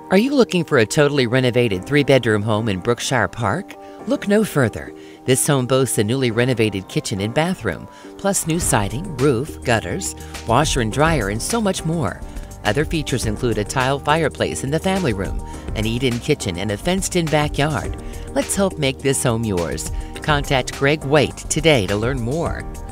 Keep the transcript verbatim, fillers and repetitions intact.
Are you looking for a totally renovated three-bedroom home in Brookshire Park? Look no further. This home boasts a newly renovated kitchen and bathroom, plus new siding, roof, gutters, washer and dryer, and so much more. Other features include a tile fireplace in the family room, an eat-in kitchen, and a fenced-in backyard. Let's help make this home yours. Contact Greg Waite today to learn more.